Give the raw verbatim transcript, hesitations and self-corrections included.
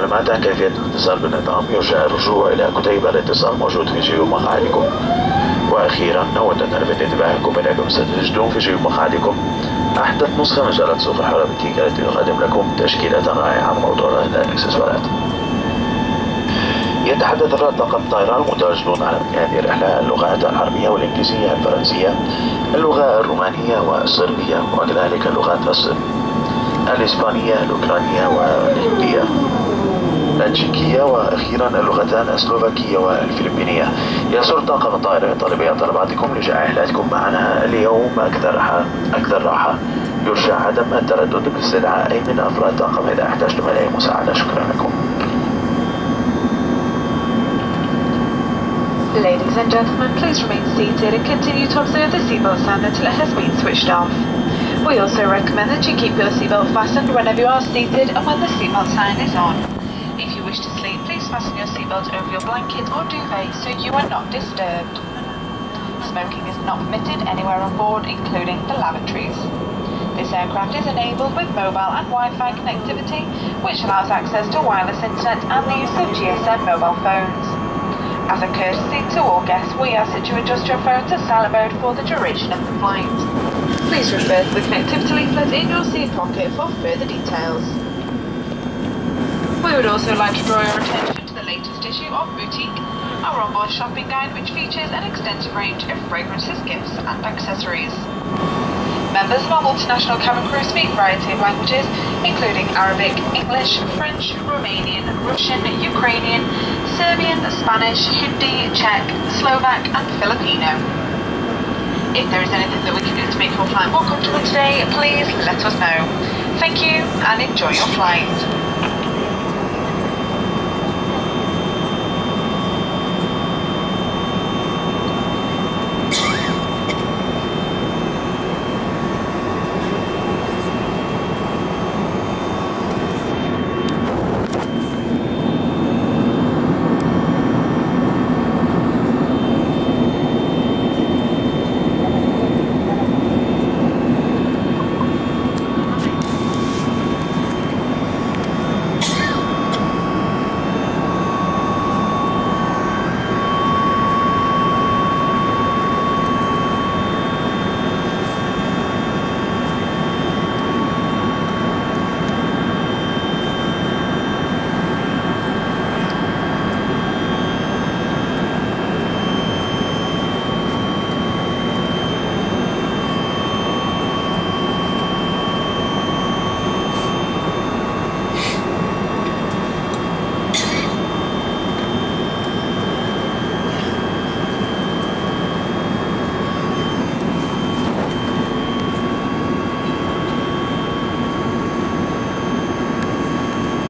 المعلومات عن كيفية الاتصال بالنظام يرجى الرجوع إلى كتيب الاتصال موجود في جيوب مقاعدكم. وأخيرا نود أن نلفت انتباهكم إلى أنكم ستجدون في جيوب مقاعدكم أحدث نسخة من جالة سوق الحرة بالكيكة التي تقدم لكم تشكيلة رائعة موضوعة الإكسسوارات. يتحدث الرائد طاقم الطيران المتواجدون على متن هذه الرحلة اللغات العربية والإنجليزية الفرنسية اللغة الرومانية والصربية وكذلك اللغات الصين الإسبانية الأوكرانية والهندية التشيكية وأخيرا اللغتان السلوفاكية والفلبينية. يسر طاقم الطائرة طالبي طلباتكم لجاء رحلتكم معنا اليوم أكثر راحة أكثر راحة. يرجى عدم التردد باستدعاء أي من أفراد الطاقم إذا احتجتم إلى مساعدة. شكرا لكم. Ladies and gentlemen, please remain seated and continue to observe the seatbelt sign until it has been switched off. We also recommend that you keep your seatbelt fastened whenever you are seated and when the seatbelt sign is on. If you wish to sleep, please fasten your seatbelt over your blanket or duvet so you are not disturbed. Smoking is not permitted anywhere on board, including the lavatories. This aircraft is enabled with mobile and Wi-Fi connectivity, which allows access to wireless internet and the use of G S M mobile phones. As a courtesy to all guests, we ask that you adjust your phone to silent mode for the duration of the flight. Please refer to the connectivity leaflet in your seat pocket for further details. We would also like to draw your attention to the latest issue of Boutique, our onboard shopping guide which features an extensive range of fragrances, gifts and accessories. Members of our multinational cabin crew speak a variety of languages, including Arabic, English, French, Romanian, Russian, Ukrainian, Serbian, Spanish, Hindi, Czech, Slovak and Filipino. If there is anything that we can do to make your flight more comfortable today, please let us know. Thank you and enjoy your flight.